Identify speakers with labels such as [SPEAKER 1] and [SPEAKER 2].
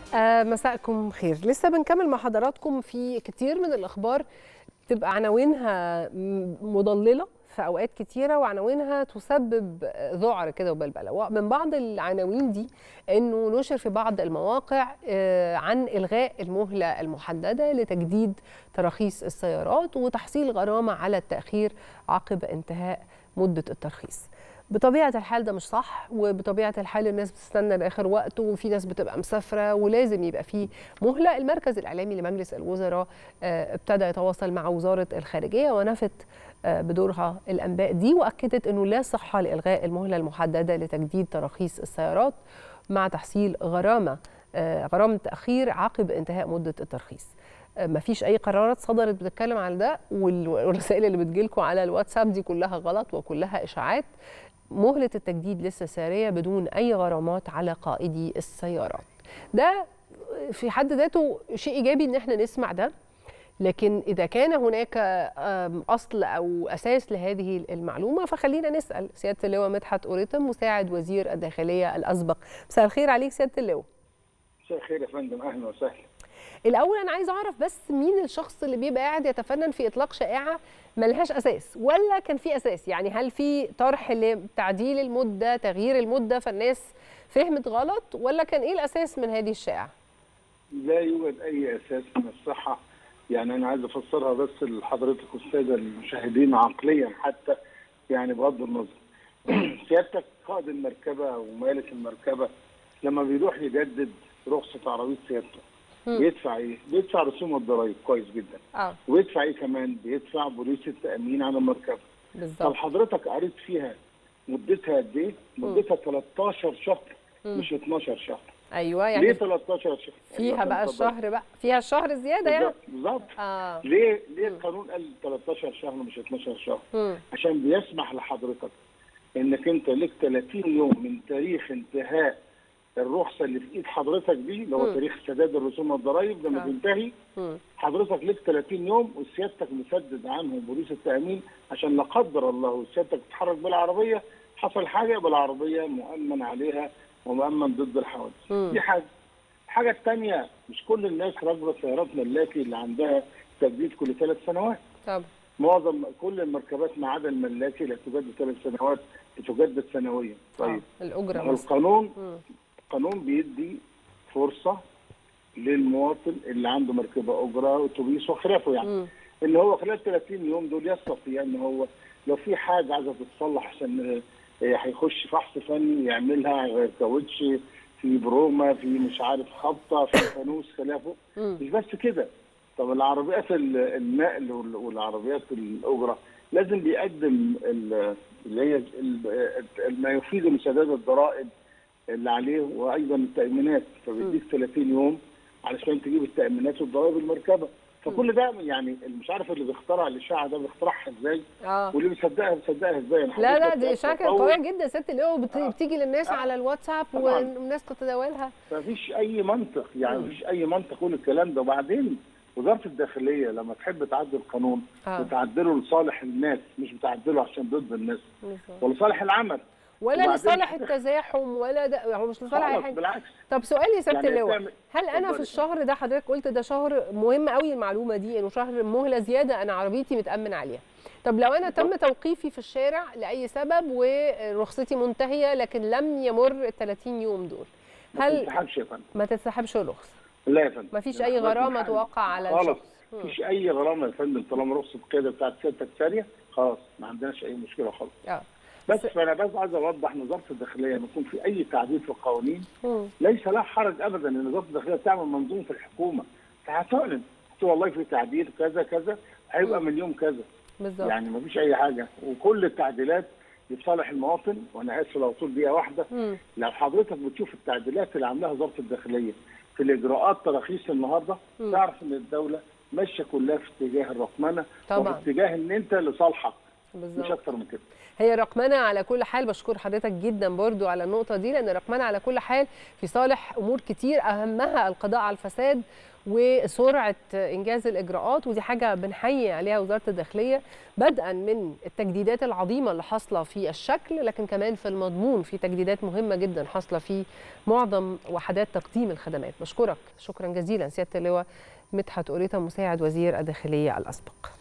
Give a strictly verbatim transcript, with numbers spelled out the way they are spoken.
[SPEAKER 1] آه مساءكم خير. لسه بنكمل مع حضراتكم في كتير من الأخبار تبقى عناوينها مضللة في أوقات كتيرة، وعناوينها تسبب ذعر كده وبلبلة. من بعض العناوين دي أنه نشر في بعض المواقع عن إلغاء المهلة المحددة لتجديد تراخيص السيارات وتحصيل غرامة على التأخير عقب انتهاء مدة الترخيص. بطبيعة الحال ده مش صح، وبطبيعة الحال الناس بتستنى لآخر وقت، وفي ناس بتبقى مسافرة ولازم يبقى فيه مهلة. المركز الإعلامي لمجلس الوزراء ابتدى يتواصل مع وزارة الخارجية ونفت بدورها الأنباء دي، وأكدت أنه لا صحة لإلغاء المهلة المحددة لتجديد تراخيص السيارات مع تحصيل غرامة غرامة تأخير عقب انتهاء مدة الترخيص. ما فيش أي قرارات صدرت بتتكلم عن ده، والرسائل اللي بتجيلكم على الواتساب دي كلها غلط وكلها إشاعات. مهلة التجديد لسه سارية بدون أي غرامات على قائدي السيارات. ده في حد ذاته شيء إيجابي إن احنا نسمع ده، لكن إذا كان هناك أصل أو أساس لهذه المعلومة فخلينا نسأل سيادة اللواء مدحت قريتم مساعد وزير الداخلية الأسبق. مساء الخير عليك سيادة اللواء.
[SPEAKER 2] مساء الخير يا فندم، أهلا وسهلا.
[SPEAKER 1] الأول أنا عايز أعرف بس مين الشخص اللي بيبقى قاعد يتفنن في إطلاق شائعة ملهاش أساس، ولا كان في أساس؟ يعني هل في طرح لتعديل المدة، تغيير المدة فالناس فهمت غلط، ولا كان إيه الأساس من هذه الشائعة؟
[SPEAKER 2] لا يوجد أي أساس من الصحة. يعني أنا عايز أفسرها بس لحضرتك والسادة المشاهدين عقليا حتى، يعني بغض النظر. سيادتك قائد المركبة ومالك المركبة لما بيروح يجدد رخصة عربية سيادته بيدفع ايه؟ بيدفع رسوم الضرايب كويس جدا. اه وبيدفع ايه كمان؟ بيدفع بوليس التأمين على المركبة. بالظبط. طب حضرتك قريت فيها مدتها قد ايه؟ مدتها تلتاشر شهر مش اتناشر شهر.
[SPEAKER 1] ايوه يعني
[SPEAKER 2] ليه تلتاشر شهر؟
[SPEAKER 1] فيها بقى الشهر بقى فيها الشهر زياده يعني.
[SPEAKER 2] بالظبط. آه. ليه ليه القانون قال تلتاشر شهر مش اتناشر شهر؟ مم. عشان بيسمح لحضرتك انك انت لك تلاتين يوم من تاريخ انتهاء الرخصه اللي في ايد حضرتك دي، اللي هو تاريخ سداد الرسوم والضرايب لما تنتهي. حضرتك لك تلاتين يوم وسيادتك مسدد عنهم بوليس التامين، عشان لا قدر الله وسيادتك تتحرك بالعربيه حصل حاجه بالعربيه مؤمن عليها ومؤمن ضد الحوادث. دي حاجه. الحاجه الثانيه، مش كل الناس راكبه سيارات ملاكي اللي عندها تجديد كل ثلاث سنوات. طبعا. معظم كل المركبات ما عدا الملاكي اللي بتجدد ثلاث سنوات بتجدد سنويا. طيب.
[SPEAKER 1] آه. الاجره
[SPEAKER 2] القانون القانون بيدي فرصه للمواطن اللي عنده مركبه اجره اتوبيس وخلافه، يعني م. ان هو خلال تلاتين يوم دول يستطيع ان هو لو في حاجه عايزه تتصلح عشان هيخش فحص فني يعملها، كاوتش في برومه في مش عارف خبطه في فانوس خلافه. م. مش بس كده. طب العربيات النقل والعربيات الاجره لازم بيقدم اللي هي ما يفيد من سداد الضرائب اللي عليه وايضا التامينات، فبيديك تلاتين يوم علشان تجيب التامينات والضرائب المركبه. فكل ده يعني مش عارف اللي بيخترع الاشاعه ده بيخترعها ازاي، اه واللي بيصدقها بيصدقها ازاي.
[SPEAKER 1] لا لا دي اشاعه كانت قويه جدا ست اللي هو بتيجي للناس آه. على الواتساب والناس تتداولها.
[SPEAKER 2] مفيش اي منطق، يعني مفيش اي منطق كل الكلام ده. وبعدين وزاره الداخليه لما تحب تعدل القانون آه. بتعدله لصالح الناس، مش بتعدله عشان ضد الناس ولصالح العمل
[SPEAKER 1] ولا لصالح التزاحم ولا ده، هو مش لصالح اي حاجه.
[SPEAKER 2] بالعكس.
[SPEAKER 1] طب سؤالي يا سياده اللواء، يعني هل انا في الشهر ده حضرتك قلت ده شهر مهم قوي المعلومه دي انه شهر مهله زياده انا عربيتي متامن عليها، طب لو انا تم توقيفي في الشارع لاي سبب ورخصتي منتهيه لكن لم يمر ال تلاتين يوم دول، هل
[SPEAKER 2] ما تتسحبش يا فندم؟
[SPEAKER 1] ما تتسحبش الرخصه؟
[SPEAKER 2] لا يا فندم،
[SPEAKER 1] ما فيش اي غرامه توقع على
[SPEAKER 2] الشخص خالص. ما فيش اي غرامه يا فندم طالما رخصه القياده بتاعت سيادتك ثانيه خلاص ما عندناش اي مشكله خالص. اه بس فانا بس عايز اوضح ان وزاره الداخليه لما يكون في اي تعديل في القوانين مم. ليس لا حرج ابدا ان وزاره الداخليه تعمل منظومه في الحكومه، فهتعلن والله في تعديل كذا كذا هيبقى من يوم كذا. بالظبط. يعني ما فيش اي حاجه، وكل التعديلات لصالح المواطن. وانا اسف لو طول دقيقه واحده، مم. لو حضرتك بتشوف التعديلات اللي عاملاها وزاره الداخليه في الاجراءات تراخيص النهارده مم. تعرف ان الدوله ماشيه كلها في اتجاه الرقمنه وفي اتجاه ان انت لصالحك
[SPEAKER 1] بالظبط.
[SPEAKER 2] مش اكتر من كده.
[SPEAKER 1] هي رقمنه على كل حال، بشكر حضرتك جدا برضو على النقطه دي، لان رقمنه على كل حال في صالح امور كتير اهمها القضاء على الفساد وسرعه انجاز الاجراءات، ودي حاجه بنحيي عليها وزاره الداخليه، بدءا من التجديدات العظيمه اللي حاصله في الشكل، لكن كمان في المضمون في تجديدات مهمه جدا حاصله في معظم وحدات تقديم الخدمات. بشكرك شكرا جزيلا سياده اللواء مدحت قريطة مساعد وزير الداخليه الاسبق.